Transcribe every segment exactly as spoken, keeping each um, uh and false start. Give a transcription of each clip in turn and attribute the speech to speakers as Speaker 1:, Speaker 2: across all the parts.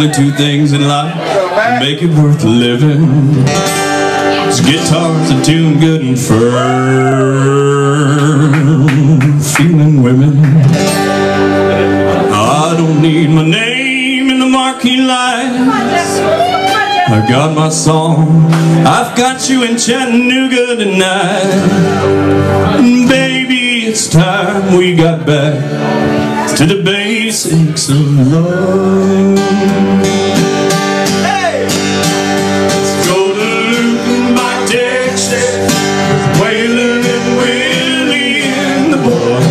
Speaker 1: only two things in life make it worth living. It's guitars that tune good and firm, feeling women. I don't need my name in the marquee lights. I got my song, I've got you in Chattanooga tonight. And baby, it's time we got back to the basics of love. Hey! Let's go to Luckenbach, Texas, with Waylon and Willie and the boys.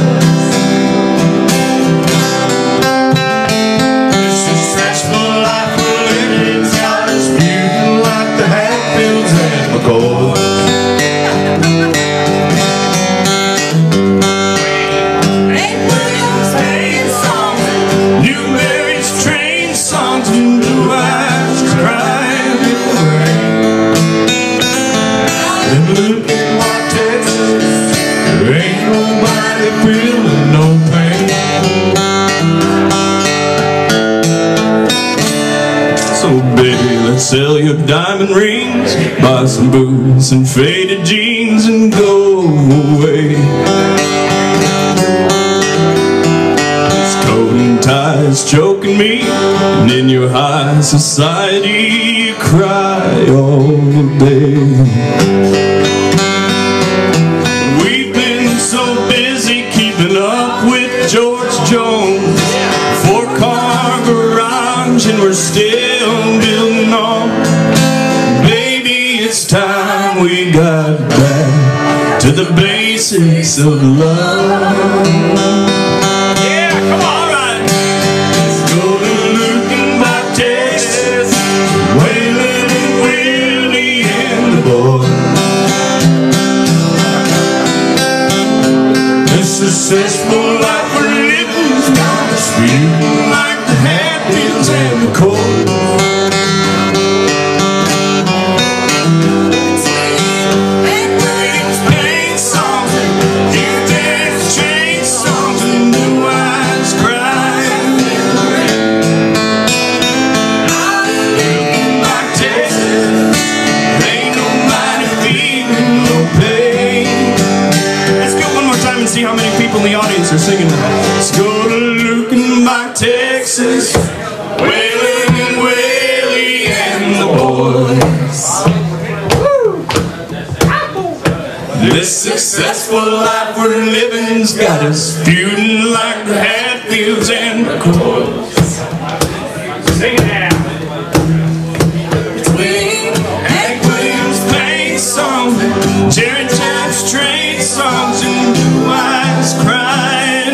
Speaker 1: This successful life we're living's got us feeling like the Hatfields and McCoys. Luckenbach, Texas, there ain't nobody feeling no pain. So baby, let's sell your diamond rings, buy some boots and faded jeans and go away. This coat and tie is choking me, and in your high society you cry all day. George Jones, four-car garage, and we're still building on. Baby, it's time we got back to the basics of love. Yeah, come on, all right. Let's go to Luckenbach, Texas, Waylon and Willie and the boys. This successful life feeling like the Hatfields and the Coys. And Williams playing songs, you dance chain songs, and blue eyes crying. Luckenbach, Texas, ain't nobody feeling no pain. Let's go one more time and see how many people in the audience are singing. Let's go to Luckenbach, Texas, Waylon and Willie and the boys. This successful life we're living's got us feuding like the Hatfields and the Coys. Sing it now. Between Hank Williams playing songs, Jerry Tapp's trade songs, and blue eyes crying.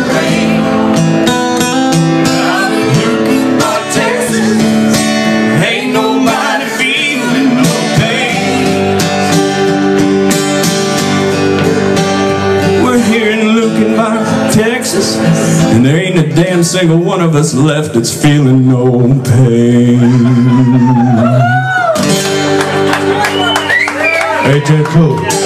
Speaker 1: Texas, and there ain't a damn single one of us left that's feeling no pain. Ain't that cool?